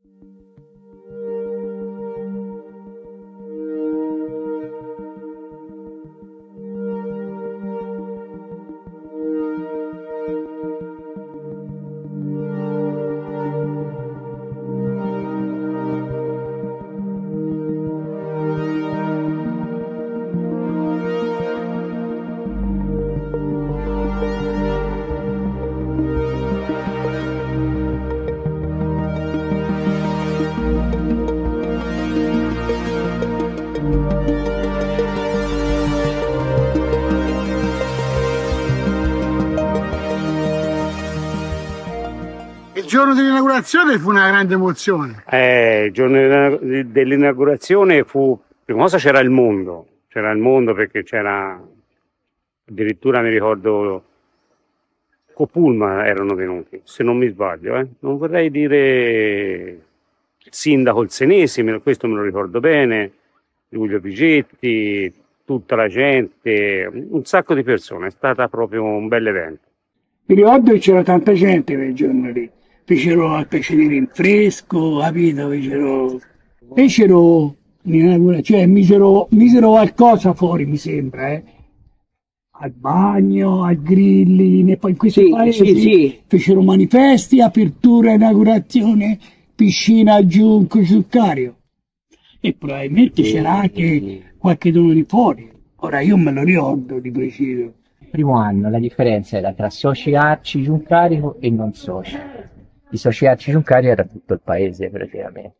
Il giorno dell'inaugurazione fu una grande emozione. Il giorno dell'inaugurazione fu, prima cosa c'era il mondo perché c'era, addirittura mi ricordo, Copulma erano venuti, se non mi sbaglio, non vorrei dire il sindaco il Senesi, questo me lo ricordo bene, Giulio Vigetti, tutta la gente, un sacco di persone, è stato proprio un bel evento. Mi ricordo che c'era tanta gente quel giorno lì. Fecero al pesce di rinfresco, capito? Fecero cioè misero qualcosa fuori, mi sembra, al bagno, al grilli, poi in questi paesi fecero manifesti, apertura, inaugurazione, piscina a Giuncario. E probabilmente c'era anche qualche dono di fuori. Ora io me lo ricordo di preciso. Il primo anno la differenza era tra soci Arci Giuncarico e non soci. I soci Arci Giuncarico era tutto il paese praticamente.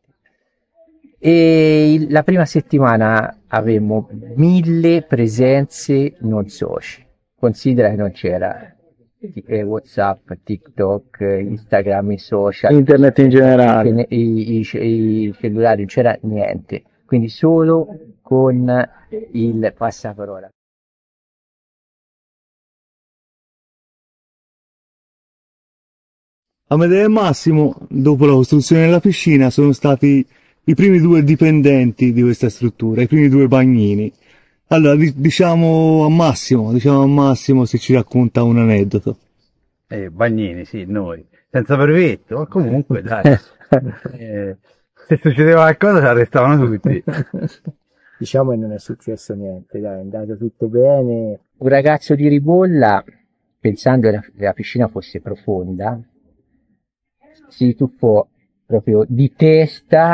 E la prima settimana avevamo 1000 presenze non soci. Considera che non c'era WhatsApp, TikTok, Instagram, i social, internet in generale, i cellulari, non c'era niente. Quindi solo con il passaparola. A Medea e Massimo, dopo la costruzione della piscina, sono stati i primi 2 dipendenti di questa struttura, i primi 2 bagnini. Allora, diciamo a Massimo se ci racconta un aneddoto. Bagnini, sì, noi, senza brevetto, ma comunque dai, se succedeva qualcosa ci arrestavano tutti. Diciamo che non è successo niente, dai, è andato tutto bene. Un ragazzo di Ribolla, pensando che la piscina fosse profonda, si tuffò proprio di testa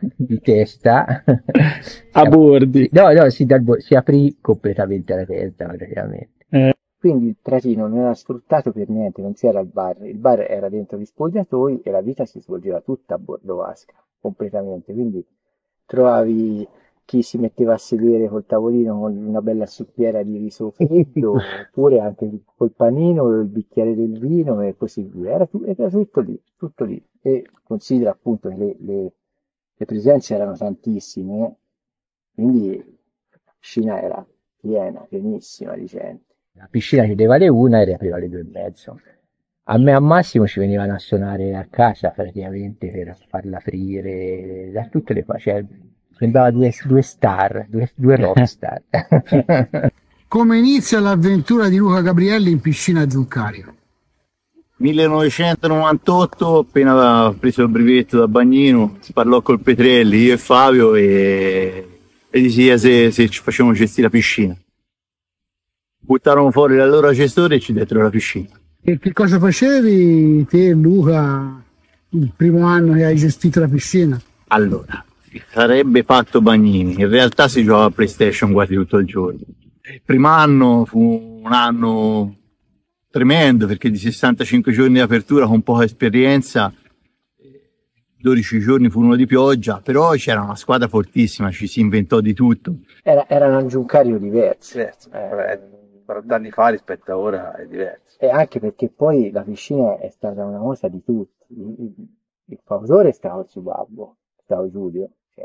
a bordi. No, si aprì completamente la testa praticamente. Quindi il Tratino non era sfruttato per niente, non c'era il bar era dentro gli spogliatoi e la vita si svolgeva tutta a bordo vasca, completamente. Quindi trovavi chi si metteva a sedere col tavolino con una bella succhiera di riso freddo, oppure anche col panino, il bicchiere del vino e così via. Era tutto lì, tutto lì. E considera appunto che le presenze erano tantissime, quindi la piscina era pienissima di gente. La piscina chiudeva alle 1 e riapriva alle 2:30. A me al massimo ci venivano a suonare a casa praticamente per farla aprire, da tutte le cose, cioè, sembrava due rockstar. Come inizia l'avventura di Luca Gabrielli in piscina a Giuncario? 1998, appena aveva preso il brevetto da bagnino, si parlò col Petrelli, io e Fabio, e diceva se ci facevamo gestire la piscina. Buttarono fuori l'allora gestore e ci dettero la piscina. E che cosa facevi te, Luca, il primo anno che hai gestito la piscina? Allora, sarebbe fatto bagnini, in realtà si giocava a PlayStation quasi tutto il giorno. Il primo anno fu un anno tremendo perché di 65 giorni di apertura con poca esperienza, 12 giorni furono di pioggia, però c'era una squadra fortissima, ci si inventò di tutto. Era un Giuncario diverso. 40 anni fa rispetto a ora è diverso. E anche perché poi la piscina è stata una cosa di tutti. Il fautore è stato il suo babbo, è stato Giulio, cioè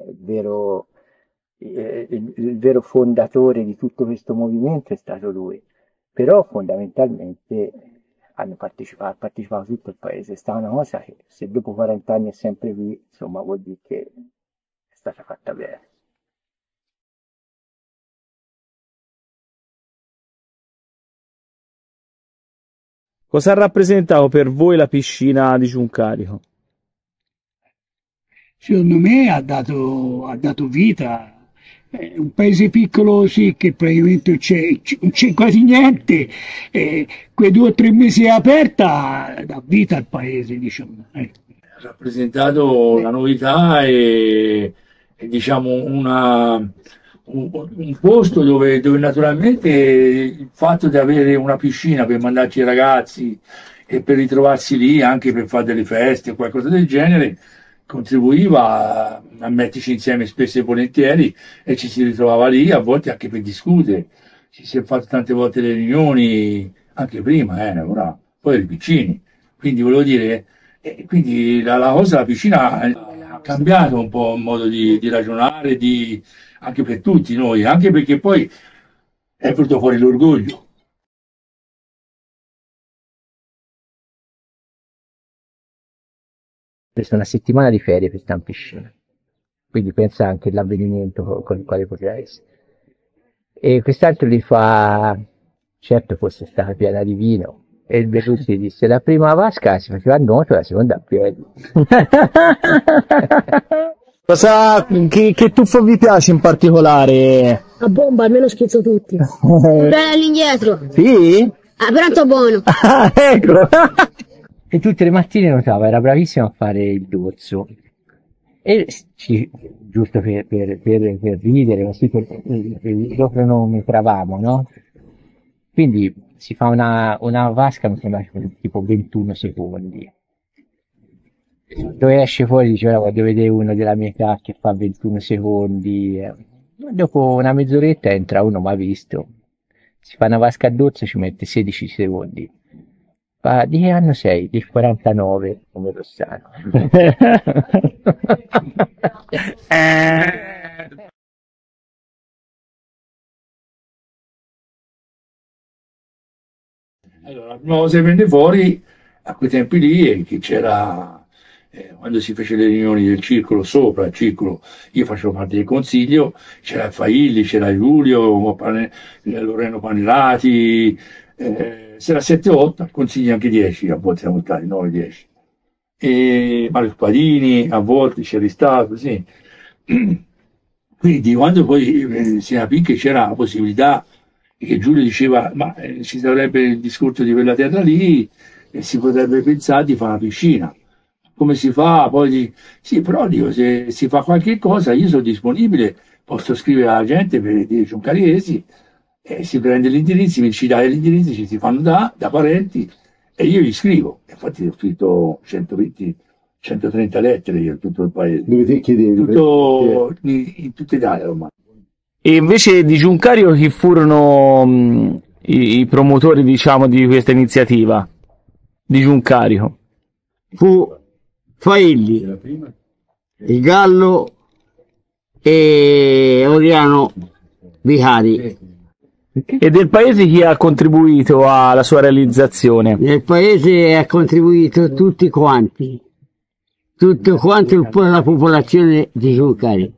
il vero fondatore di tutto questo movimento è stato lui. Però fondamentalmente ha partecipato tutto il paese. È stata una cosa che se dopo 40 anni è sempre qui, insomma vuol dire che è stata fatta bene. Cosa ha rappresentato per voi la piscina di Giuncarico? secondo me ha dato vita. Un paese piccolo sì, che praticamente non c'è quasi niente, quei 2 o 3 mesi aperta dà vita al paese, diciamo. Ha rappresentato la novità e diciamo un posto dove naturalmente il fatto di avere una piscina per mandarci i ragazzi e per ritrovarsi lì anche per fare delle feste o qualcosa del genere contribuiva a metterci insieme spesso e volentieri e ci si ritrovava lì a volte anche per discutere. Ci si è fatto tante volte le riunioni anche prima, poi eri piccini, quindi volevo dire, quindi la cosa, la piscina ha cambiato un po' il modo di ragionare, anche per tutti noi, anche perché poi è venuto fuori l'orgoglio. Ho preso una settimana di ferie per stare in piscina, quindi pensa anche all'avvenimento con il quale poteva essere. E quest'altro gli fa, certo fosse stata piena di vino, e il Berlussi disse, la prima vasca si faceva a nuoto, la seconda a piedi. Che tuffo vi piace in particolare? A bomba, almeno schizzo tutti. Bella all'indietro. Sì? Ah, però è buono. Ah, ecco. E tutte le mattine notava, era bravissimo a fare il dorso. E giusto per ridere, così lo cronometravamo, no? Quindi si fa una vasca, mi sembra tipo 21 secondi. Dove esce fuori dice, ora quando vede uno della mia età che fa 21 secondi, dopo una mezz'oretta entra uno mai visto, si fa una vasca a dorso, ci mette 16 secondi. Di che anno sei? Del 49, come Rossano. Allora, la prima cosa che venne fuori a quei tempi lì è che c'era, quando si fece le riunioni del circolo, sopra il circolo, io facevo parte del consiglio, c'era Failli, c'era Giulio, Loreno Panerati, se era 7-8, consigli anche 10, a volte siamo stati 9-10. E Mario Spadini, a volte c'era stato, sì. Quindi quando poi si capì che c'era la possibilità, che Giulio diceva, ma ci sarebbe il discorso di quella terra lì, e si potrebbe pensare di fare una piscina. Come si fa? Poi sì, però dico, se si fa qualche cosa, io sono disponibile, posso scrivere alla gente per dire Giuncariesi, si prende gli indirizzi, mi ci dai gli indirizzi, ci si fanno da parenti e io gli scrivo. Infatti ho scritto 130 lettere io a tutto il paese. Dove chiedevi? In tutta Italia ormai. E invece di Giuncario chi furono i promotori, diciamo, di questa iniziativa? Di Giuncario? Fu Failli, il Gallo e Oriano Vicari. E del paese chi ha contribuito alla sua realizzazione? Nel paese ha contribuito tutti quanti, tutto quanto la popolazione di Giuncari.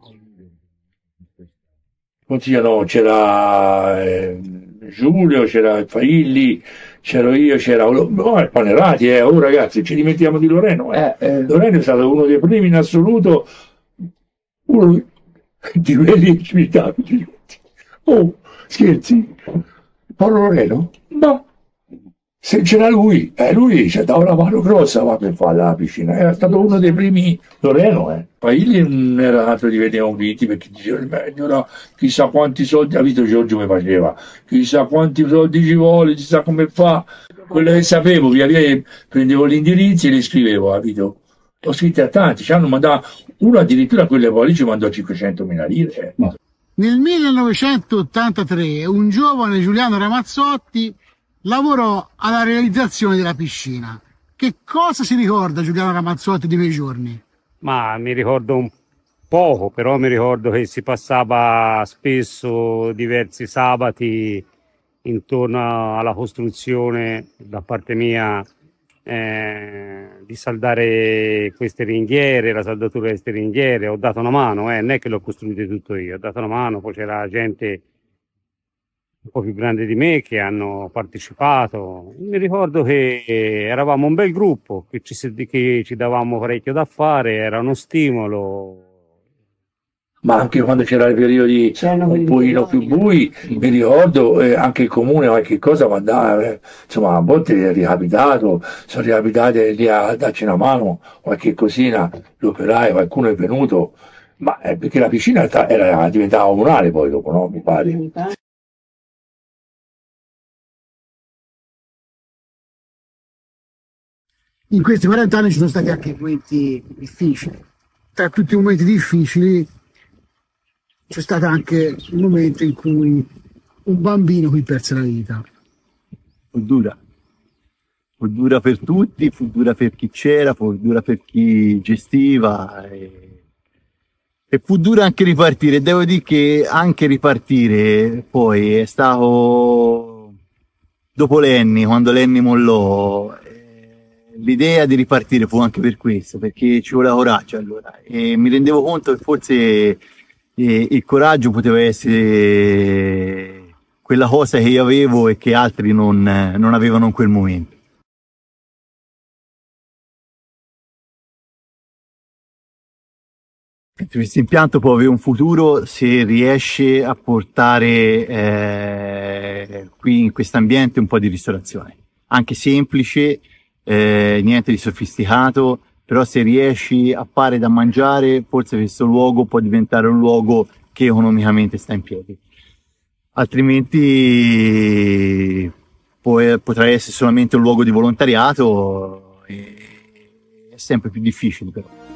Consigliano, c'era Giulio, c'era Failli, c'ero io, c'era Panerati, oh ragazzi, ci dimentichiamo di Loreno. Loreno è stato uno dei primi in assoluto, uno di quelli civitabili. Oh, scherzi? Paolo Loreno? No. Se c'era lui ci dava una mano grossa per fare la piscina. Era stato uno dei primi Loreno, Failli non era altro di vedere un viti perché diceva, chissà quanti soldi, ha visto Giorgio come faceva, chissà quanti soldi ci vuole, chissà come fa. Quello che sapevo, via via prendevo gli indirizzi e li scrivevo, capito? Ho scritto a tanti, ci hanno mandato, uno addirittura quelle volte ci mandò 500.000 lire. Nel 1983 un giovane Giuliano Ramazzotti lavorò alla realizzazione della piscina. Che cosa si ricorda Giuliano Ramazzotti di quei giorni? Ma mi ricordo un poco, però mi ricordo che si passava spesso diversi sabati intorno alla costruzione da parte mia di saldare queste ringhiere, la saldatura di queste ringhiere. Ho dato una mano, non è che l'ho costruito tutto io, ho dato una mano, poi c'era gente un po' più grandi di me che hanno partecipato. Mi ricordo che eravamo un bel gruppo, che ci davamo parecchio da fare, era uno stimolo. Ma anche quando c'erano i periodi un pochino più bui, mi ricordo anche il comune qualche cosa mandava, insomma a volte è ricapitato, sono ricapitate lì a darci una mano, qualche cosina, l'operaio, qualcuno è venuto, ma perché la piscina diventava comunale poi dopo, no? Mi pare. In questi 40 anni ci sono stati anche momenti difficili. Tra tutti i momenti difficili c'è stato anche un momento in cui un bambino qui perse la vita. Fu dura per tutti, fu dura per chi c'era, fu dura per chi gestiva e fu dura anche ripartire. Devo dire che anche ripartire poi è stato dopo Lenny, quando Lenny mollò. L'idea di ripartire fu anche per questo, perché ci voleva coraggio allora e mi rendevo conto che forse il coraggio poteva essere quella cosa che io avevo e che altri non avevano in quel momento. Questo impianto può avere un futuro se riesce a portare qui in questo ambiente un po' di ristorazione, anche semplice, niente di sofisticato, però se riesci a fare da mangiare, forse questo luogo può diventare un luogo che economicamente sta in piedi. Altrimenti potrà essere solamente un luogo di volontariato, è sempre più difficile però.